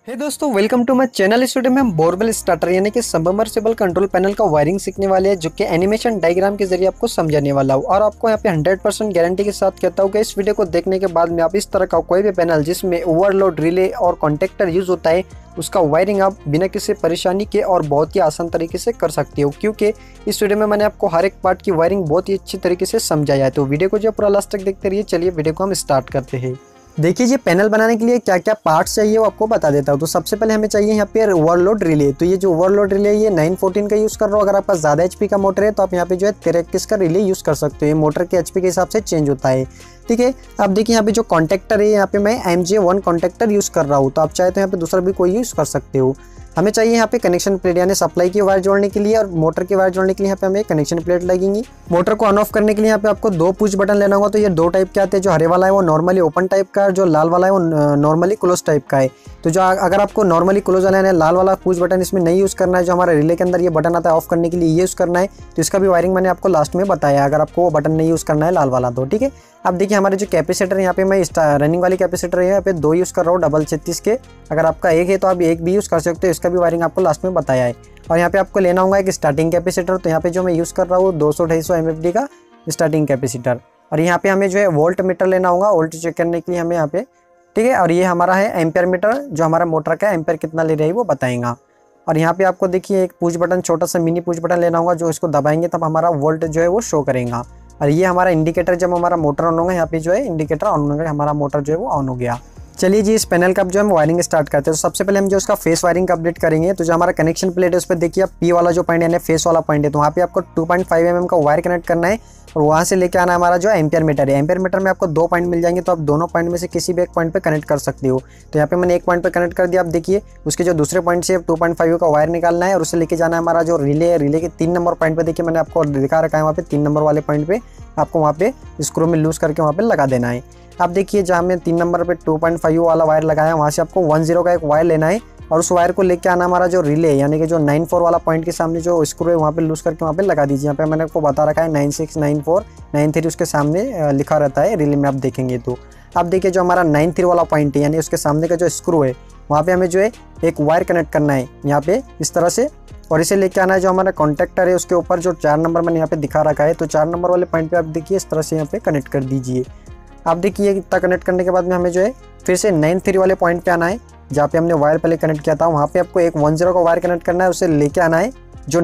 हे दोस्तों, welcome to my channel. इस video में हम बोरवेल स्टार्टर यानी कि सबमर्सिबल कंट्रोल पैनल का वायरिंग सीखने वाले हैं, जो कि एनिमेशन डायग्राम के जरिए आपको समझाने वाला हूँ। और आपको यहाँ पे 100% गारंटी के साथ कहता हूँ कि इस वीडियो को देखने के बाद में आप इस तरह का कोई भी पैनल जिसमें ओवरलोड, रिले और कॉन्टेक्टर यूज होता है, उसका वायरिंग आप बिना किसी परेशानी के और बहुत ही आसान तरीके से कर सकते हो। क्योंकि इस वीडियो में मैंने आपको हर एक पार्ट की वायरिंग बहुत ही अच्छी तरीके से समझाया है। तो वीडियो को जो पूरा लास्ट तक देखते रहिए। चलिए वीडियो को हम स्टार्ट करते हैं। देखिए, ये पैनल बनाने के लिए क्या क्या पार्ट्स चाहिए वो आपको बता देता हूँ। तो सबसे पहले हमें चाहिए यहाँ पे ओवरलोड रिले। तो ये जो ओवरलोड रिले ये 914 का यूज़ कर रहा हूँ। अगर आपका ज़्यादा एचपी का मोटर है तो आप यहाँ पे जो है 1321 का रिले यूज़ कर सकते हो। ये मोटर के एचपी के हिसाब से चेंज होता है, ठीक है। अब देखिए यहाँ पे जो कॉन्टेक्टर है, यहाँ पे मैं MJ1 कॉन्टेक्टर यूज़ कर रहा हूँ। तो आप चाहे तो यहाँ पे दूसरा भी कोई यूज़ कर सकते हो। हमें चाहिए यहाँ पे कनेक्शन प्लेट यानी सप्लाई की वायर जोड़ने के लिए, और मोटर की वायर जोड़ने के लिए यहाँ पे हमें कनेक्शन प्लेट लगेंगी। मोटर को ऑन ऑफ करने के लिए यहाँ पे आपको दो पुश बटन लेना होगा। तो ये दो टाइप के आते हैं। जो हरे वाला है वो नॉर्मली ओपन टाइप का है, जो लाल वाला है वो नॉर्मली क्लोज टाइप का है। तो जो अगर आपको नॉर्मली क्लोज वाला है, लाल वाला पुश बटन इसमें नहीं यूज़ करना है। जो हमारे रिले के अंदर ये बटन आता है ऑफ करने के लिए, ये यूज़ करना है। तो इसका भी वायरिंग मैंने आपको लास्ट में बताया, अगर आपको वो बटन नहीं यूज़ करना है लाल वाला तो, ठीक है। अब देखिए हमारे जो कैपेसिटर है, यहाँ पे मैं रनिंग वाली कैपेसिटर है, यहाँ पे दो यूज़ कर रहा हूँ डबल 36 के। अगर आपका एक है तो आप एक भी यूज़ कर सकते हो। इसका भी वायरिंग आपको लास्ट में बताया है। और यहाँ पे आपको लेना होगा एक स्टार्टिंग कैपेसिटर। तो यहाँ पे जो मैं यूज़ कर रहा हूँ 200-250 MFD का स्टार्टिंग कैपेसिटर। और यहाँ पे हमें जो है वोल्ट मीटर लेना होगा, वोल्ट चेक करने के लिए हमें यहाँ पे, ठीक है। और ये हमारा है एम्पेयर मीटर, जो हमारा मोटर का एम्पेयर कितना ले रही है वो बताएगा। और यहाँ पे आपको देखिए एक पुश बटन, छोटा सा मिनी पुश बटन लेना होगा, जो इसको दबाएंगे तब हमारा वोल्ट जो है वो शो करेगा। और ये हमारा इंडिकेटर, जब हमारा मोटर ऑन होगा यहाँ पे जो है इंडिकेटर ऑन होगा, हमारा मोटर जो है वो ऑन हो गया। चलिए जी, इस पैनल का जो हम वायरिंग स्टार्ट करते हैं। तो सबसे पहले हम जो उसका फेस वायरिंग अपडेट करेंगे। तो जो हमारा कनेक्शन प्लेट है उस पर देखिए आप P वाला जो पॉइंट यानी फेस वाला पॉइंट है, तो वहाँ पे आपको 2.5 mm का वायर कनेक्ट करना है। और वहाँ से लेके आना हमारा जो एम्पेयर मीटर है। एम्पेयर मीटर में आपको दो पॉइंट मिल जाएंगे, तो आप दोनों पॉइंट में से किसी भी एक पॉइंट पे कनेक्ट कर सकते हो। तो यहाँ पे मैंने एक पॉइंट पे कनेक्ट कर दिया। आप देखिए उसके जो दूसरे पॉइंट से 2.5 का वायर निकालना है और उसे लेके जाना है हमारा जो रिले है। रिले के 3 नंबर पॉइंट पे देखिए मैंने आपको दिखा रखा है, वहाँ पे 3 नंबर वाले पॉइंट पे आपको वहाँ पे स्क्रू में लूज करके वहाँ पे लगा देना है। आप देखिए जहाँ मैं 3 नंबर पे 2.5 वाला वायर लगाया, वहाँ से आपको 10 का एक वायर लेना है। और उस वायर को लेके आना हमारा जो रिले यानी कि जो 94 वाला पॉइंट के सामने जो स्क्रू है वहाँ पे लूज करके वहाँ पे लगा दीजिए। यहाँ पे मैंने आपको बता रखा है 96, 94, 93 उसके सामने लिखा रहता है रिले में, आप देखेंगे तो। आप देखिए जो हमारा 93 वाला पॉइंट है यानी उसके सामने का जो स्क्रू है, वहाँ पे हमें जो है एक वायर कनेक्ट करना है यहाँ पे इस तरह से। और इसे लेके आना है जो हमारा कॉन्टेक्टर है उसके ऊपर जो 4 नंबर मैंने यहाँ पे दिखा रखा है। तो 4 नंबर वाले पॉइंट पे आप देखिए इस तरह से यहाँ पे कनेक्ट कर दीजिए। आप देखिए इतना कनेक्ट करने के बाद में हमें जो है फिर से 93 वाले पॉइंट पे आना है, जहाँ पे हमने वायर पहले कनेक्ट किया था। वहाँ पे आपको एक 10 का वायर कनेक्ट करना है, उसे लेके आना है। जो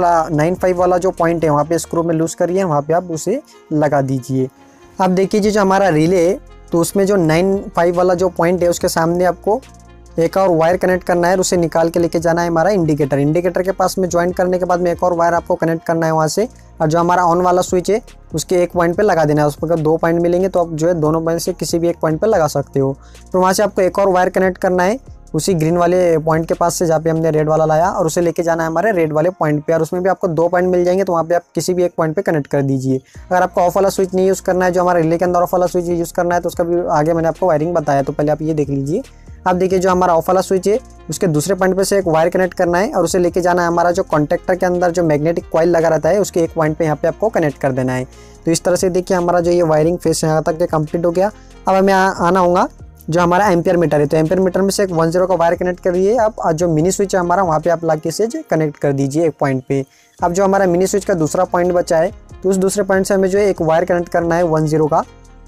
95 वाला जो पॉइंट है वहाँ पे स्क्रू में लूज करिए, वहाँ पे आप उसे लगा दीजिए। आप देखिए जो हमारा रिले है, तो उसमें जो 95 वाला जो पॉइंट है उसके सामने आपको एक और वायर कनेक्ट करना है, उसे निकाल के लेके जाना है हमारा इंडिकेटर। इंडिकेटर के पास में ज्वाइन करने के बाद में एक और वायर आपको कनेक्ट करना है वहाँ से। और जो हमारा ऑन वाला स्विच है उसके एक पॉइंट पे लगा देना है। उस पर दो पॉइंट मिलेंगे तो आप जो है दोनों पॉइंट से किसी भी एक पॉइंट पे लगा सकते हो। तो वहाँ से आपको एक और वायर कनेक्ट करना है उसी ग्रीन वाले पॉइंट के पास से, जहाँ पे हमने रेड वाला लाया, और उसे लेके जाना है हमारे रेड वाले पॉइंट पे। और उसमें भी आपको दो पॉइंट मिल जाएंगे, तो वहाँ पे आप किसी भी एक पॉइंट पे कनेक्ट कर दीजिए। अगर आपको ऑफ वाला स्विच नहीं यूज़ करना है, जो हमारा रिले के अंदर ऑफ वाला स्विच यूज़ करना है, तो उसका भी आगे मैंने आपको वायरिंग बताया, तो पहले आप ये देख लीजिए। आप देखिए जो हमारा ऑफ वाला स्विच है उसके दूसरे पॉइंट पे से एक वायर कनेक्ट करना है और उसे लेके जाना है हमारा जो कॉन्टेक्टर के अंदर जो मैग्नेटिक कॉइल लगा रहता है उसके एक पॉइंट पे यहाँ पे आपको कनेक्ट कर देना है। तो इस तरह से देखिए हमारा जो ये वायरिंग फेस यहाँ तक कंप्लीट हो गया। अब हमें आना होगा जो हमारा एम्पेयर मीटर है। तो एम्पेयर मीटर में से एक 10 का वायर कनेक्ट करिए आप, और जो मिनी स्विच है हमारा वहाँ पे आप लाके से कनेक्ट कर दीजिए एक पॉइंट पे। अब जो हमारा मिनी स्विच का दूसरा पॉइंट बचा है, तो उस दूसरे पॉइंट से हमें जो है एक वायर कनेक्ट करना है 10 का,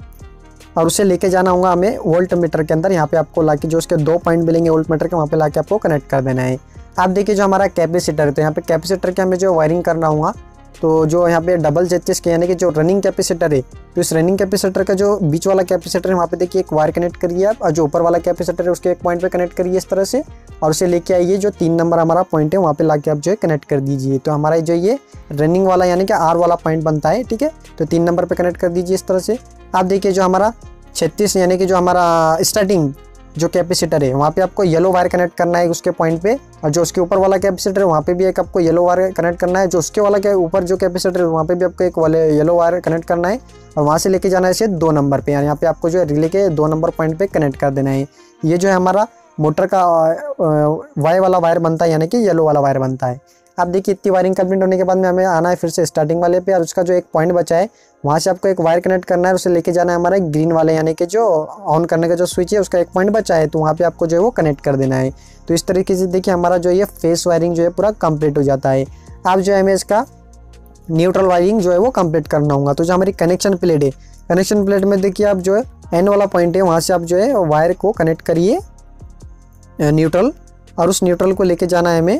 और उसे लेके जाना होगा हमें वोल्ट मीटर के अंदर। यहाँ पे आपको लाके जो उसके दो पॉइंट मिलेंगे वोल्ट मीटर के, वहाँ पे लाके आपको कनेक्ट कर देना है। आप देखिए जो हमारा कैपेसिटर है, तो यहाँ पे कैपेसिटर के हमें जो वायरिंग करना होगा, तो जो यहाँ पे डबल 36 के यानी कि जो रनिंग कैपेसिटर है, तो इस रनिंग कैपेसिटर का जो बीच वाला कैपेसिटर है वहाँ पे देखिए एक वायर कनेक्ट करिए आप, और जो ऊपर वाला कैपेसिटर है उसके एक पॉइंट पे कनेक्ट करिए इस तरह से। और उसे लेके आइए जो 3 नंबर हमारा पॉइंट है वहाँ पे लाके आप जो है कनेक्ट कर दीजिए। तो हमारा जो ये रनिंग वाला यानी कि R वाला पॉइंट बनता है, ठीक है। तो 3 नंबर पे कनेक्ट कर दीजिए इस तरह से। आप देखिए जो हमारा 36 यानी कि जो हमारा स्टार्टिंग जो कैपेसिटर है वहाँ पे आपको येलो वायर कनेक्ट करना है उसके पॉइंट पे। और जो उसके ऊपर वाला कैपेसिटर है वहाँ पे भी एक आपको येलो वायर कनेक्ट करना है। जो उसके वाला के ऊपर जो कैपेसिटर है वहाँ पे भी आपको एक वाले येलो वायर कनेक्ट करना है, और वहाँ से लेके जाना है इसे 2 नंबर पे। यहाँ पे आपको जो है रिले के 2 नंबर पॉइंट पे कनेक्ट कर देना है। ये जो है हमारा मोटर का वाई वाला वायर बनता है यानी कि येलो वाला वायर बनता है। आप देखिए इतनी वायरिंग कंप्लीट होने के बाद में हमें आना है फिर से स्टार्टिंग वाले पे, और उसका जो एक पॉइंट बचा है वहाँ से आपको एक वायर कनेक्ट करना है, उसे लेके जाना है हमारा ग्रीन वाले यानी कि जो ऑन करने का जो स्विच है उसका एक पॉइंट बचा है, तो वहाँ पे आपको जो है वो कनेक्ट कर देना है। तो इस तरीके से देखिए हमारा जो ये फेस वायरिंग जो है पूरा कंप्लीट हो जाता है। अब जो है हमें इसका न्यूट्रल वायरिंग जो है वो कंप्लीट करना होगा। तो जो हमारी कनेक्शन प्लेट है, कनेक्शन प्लेट में देखिए आप जो है एन वाला पॉइंट है वहाँ से आप जो है वायर को कनेक्ट करिए न्यूट्रल, और उस न्यूट्रल को लेके जाना है हमें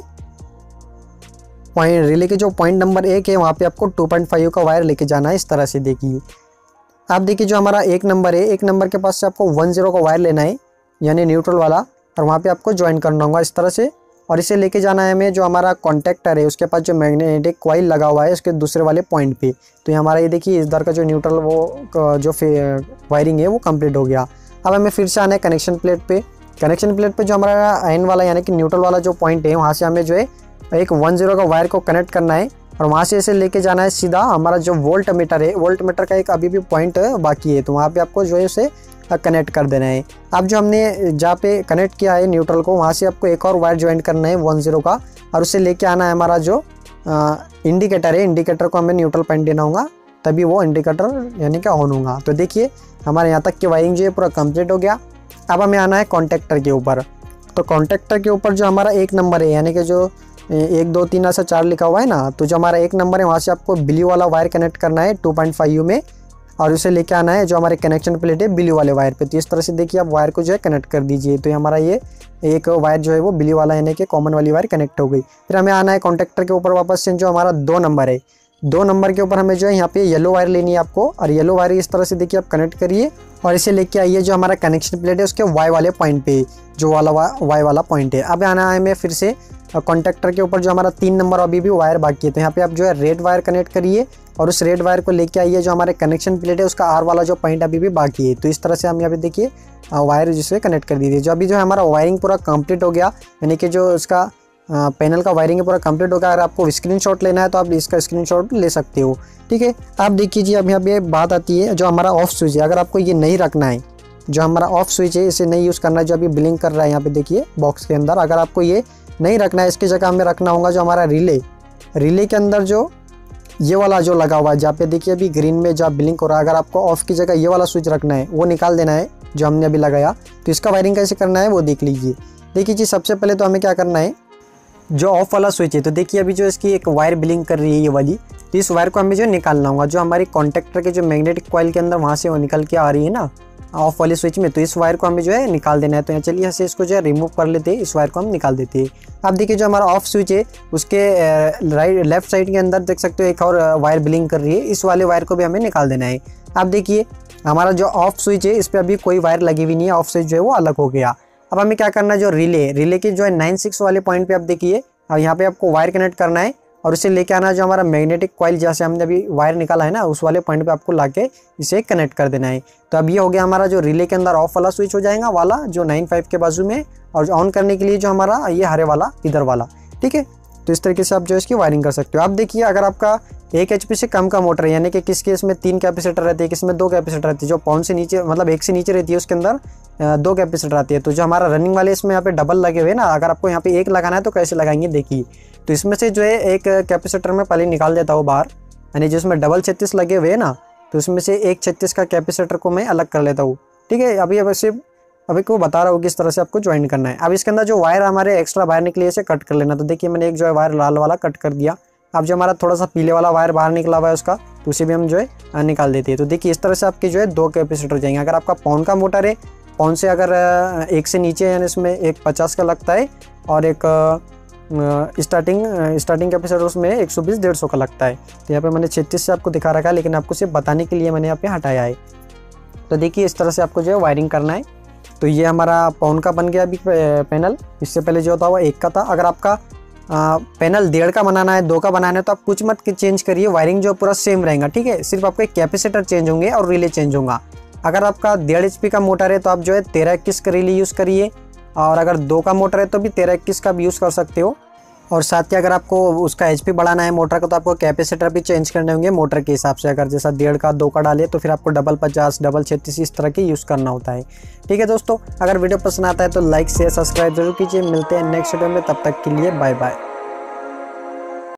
पॉइंट रिले के जो पॉइंट नंबर 1 है वहाँ पे आपको 2.5 का वायर लेके जाना है। इस तरह से देखिए आप देखिए जो हमारा 1 नंबर है, 1 नंबर के पास से आपको 10 का वायर लेना है यानी न्यूट्रल वाला, और वहाँ पे आपको ज्वाइन करना होगा इस तरह से, और इसे लेके जाना है हमें जो हमारा कॉन्टेक्टर है उसके पास जो मैग्नेटिक कॉइल लगा हुआ है उसके दूसरे वाले पॉइंट पे। तो ये हमारा ये देखिए इधर का जो न्यूट्रल वो जो वायरिंग है वो कंप्लीट हो गया। अब हमें फिर से आना है कनेक्शन प्लेट पे। कनेक्शन प्लेट पे जो हमारा एन वाला यानी कि न्यूट्रल वाला जो पॉइंट है वहाँ से हमें जो है एक 10 का वायर को कनेक्ट करना है, और वहाँ से इसे लेके जाना है सीधा हमारा जो वोल्ट मीटर है, वोल्ट मीटर का एक अभी भी पॉइंट बाकी है, तो वहाँ पे आपको जो है उसे कनेक्ट कर देना है। अब जो हमने जहाँ पे कनेक्ट किया है न्यूट्रल को वहाँ से आपको एक और वायर ज्वाइन करना है 10 का, और उसे लेके आना है हमारा जो इंडिकेटर है, इंडिकेटर को हमें न्यूट्रल पॉइंट देना होगा तभी वो इंडिकेटर यानी कि ऑन होगा। तो देखिए हमारे यहाँ तक की वायरिंग जो है पूरा कंप्लीट हो गया। अब हमें आना है कॉन्टेक्टर के ऊपर। तो कॉन्टेक्टर के ऊपर जो हमारा 1 नंबर है यानी कि जो 1 2 3 ऐसा 4 लिखा हुआ है ना, तो जो हमारा 1 नंबर है वहाँ से आपको ब्लू वाला वायर कनेक्ट करना है 2.5 में, और उसे लेके आना है जो हमारे कनेक्शन प्लेट है ब्लू वाले वायर पे। तो इस तरह से देखिए आप वायर को जो है कनेक्ट कर दीजिए। तो हमारा ये एक वायर जो है वो ब्लू वाला यानी कि कॉमन वाली वायर कनेक्ट हो गई। फिर हमें आना है कॉन्टेक्टर के ऊपर वापस से, जो हमारा 2 नंबर है, 2 नंबर के ऊपर हमें जो है यहाँ पे येलो वायर लेनी है आपको, और येलो वायर इस तरह से देखिए आप कनेक्ट करिए, और इसे लेके आइए जो हमारा कनेक्शन प्लेट है उसके वाई वाले पॉइंट पे, जो वाला वाई वाला पॉइंट है। अब आना है हमें फिर से कॉन्टेक्टर के ऊपर जो हमारा 3 नंबर अभी भी वायर बाकी है, तो यहाँ पे आप जो है रेड वायर कनेक्ट करिए, और उस रेड वायर को लेके आइए जो हमारे कनेक्शन प्लेट है उसका आर वाला जो पॉइंट अभी भी बाकी है। तो इस तरह से हम यहाँ पे देखिए वायर जिससे कनेक्ट कर दीजिए। जो अभी जो हमारा वायरिंग पूरा कंप्लीट हो गया यानी कि जो इसका पैनल का वायरिंग है पूरा कंप्लीट हो गया। अगर आपको स्क्रीनशॉट लेना है तो आप इसका स्क्रीनशॉट ले सकते हो, ठीक है। आप देखिए जी अब यहाँ पे बात आती है जो हमारा ऑफ स्विच है, अगर आपको ये नहीं रखना है, जो हमारा ऑफ स्विच है इसे नहीं यूज़ करना है, जो अभी ब्लिंक कर रहा है यहाँ पे देखिए बॉक्स के अंदर, अगर आपको ये नहीं रखना है इसकी जगह हमें रखना होगा जो हमारा रिले के अंदर जो ये वाला जो लगा हुआ है जहाँ पे देखिए अभी ग्रीन में जहाँ ब्लिंक हो रहा है, अगर आपको ऑफ की जगह ये वाला स्विच रखना है वो निकाल देना है जो हमने अभी लगाया। तो इसका वायरिंग कैसे करना है वो देख लीजिए। देखिए जी सबसे पहले तो हमें क्या करना है, जो ऑफ वाला स्विच है तो देखिए अभी जो इसकी एक वायर ब्लिंक कर रही है ये वाली, तो इस वायर को हमें जो निकालना होगा जो हमारी कॉन्टेक्टर के जो मैग्नेटिक कॉइल के अंदर वहाँ से वो निकल के आ रही है ना ऑफ वाले स्विच में, तो इस वायर को हमें जो है निकाल देना है। तो चलिए यहाँ से इसको जो है रिमूव कर लेते हैं, इस वायर को हम निकाल देते हैं। अब देखिए जो हमारा ऑफ स्विच है उसके लेफ्ट साइड के अंदर देख सकते हो एक और वायर ब्लिंक कर रही है, इस वाले वायर को भी हमें निकाल देना है। अब देखिए हमारा जो ऑफ स्विच है इस पर अभी कोई वायर लगी हुई नहीं है, ऑफ स्विच जो है वो अलग हो गया। अब हमें क्या करना है, जो रिले के जो है 9-6 वाले पॉइंट पे आप देखिए, अब यहाँ पे आपको वायर कनेक्ट करना है और उसे लेके आना जो हमारा मैग्नेटिक कॉइल जैसे हमने अभी वायर निकाला है ना उस वाले पॉइंट पे आपको लाके इसे कनेक्ट कर देना है। तो अब ये हो गया हमारा जो रिले के अंदर ऑफ वाला स्विच हो जाएगा वाला जो 9-5 के बाजू में, और ऑन करने के लिए जो हमारा ये हरे वाला इधर वाला, ठीक है। तो इस तरीके से आप जो इसकी वायरिंग कर सकते हो। आप देखिए अगर आपका 1 HP से कम का मोटर है यानी कि किस केस में 3 कैपेसिटर रहते हैं, किस में 2 कैपेसिटर रहती है, जो पाउंड से नीचे मतलब 1 से नीचे रहती है उसके अंदर 2 कैपेसिटर आती है। तो जो हमारा रनिंग वाले इसमें यहाँ पे डबल लगे हुए ना, अगर आपको यहाँ पे 1 लगाना है तो कैसे लगाएंगे देखिए। तो इसमें से जो है एक कैपेसिटर में पहले निकाल देता हूँ बाहर, यानी जिसमें डबल 36 लगे हुए ना, तो उसमें से एक 36 का कैपेसिटर को मैं अलग कर लेता हूँ, ठीक है। अभी को बता रहा हूँ किस तरह से आपको ज्वाइन करना है। अब इसके अंदर जो वायर हमारे एक्स्ट्रा वायर निकली है इसे कट कर लेना। तो देखिए मैंने एक जो है वायर लाल वाला कट कर दिया। अब जो हमारा थोड़ा सा पीले वाला वायर बाहर निकला हुआ है उसका, तो उसे भी हम जो है निकाल देते हैं। तो देखिए इस तरह से आपके जो है 2 कैपेसिटर जाएंगे। अगर आपका पाउंड का मोटर है, पाउंड से अगर 1 से नीचे यानी इसमें एक 50 का लगता है, और एक स्टार्टिंग कैपेसिटर उसमें 120-150 का लगता है। तो यहाँ पे मैंने 36 से आपको दिखा रखा है, लेकिन आपको सिर्फ बताने के लिए मैंने यहाँ पे हटाया है। तो देखिए इस तरह से आपको जो है वायरिंग करना है। तो ये हमारा पाउंड का बन गया अभी पैनल। इससे पहले जो होता हुआ 1 का था। अगर आपका पैनल 1.5 का बनाना है, 2 का बनाना है, तो आप कुछ मत चेंज करिए, वायरिंग जो पूरा सेम रहेगा, ठीक है। सिर्फ आपके कैपेसिटर चेंज होंगे और रिले चेंज होगा। अगर आपका 1.5 HP का मोटर है तो आप जो है 13-21 का रिले यूज़ करिए, और अगर 2 का मोटर है तो भी 13-21 का भी यूज़ कर सकते हो। और साथ ही अगर आपको उसका HP बढ़ाना है मोटर का तो आपको कैपेसिटर भी चेंज करने होंगे मोटर के हिसाब से। अगर जैसा 1.5 का 2 का डाले तो फिर आपको डबल 50, डबल 36 इस तरह के यूज़ करना होता है, ठीक है दोस्तों। अगर वीडियो पसंद आता है तो लाइक शेयर सब्सक्राइब जरूर कीजिए। मिलते हैं नेक्स्ट वीडियो में, तब तक के लिए बाय बाय।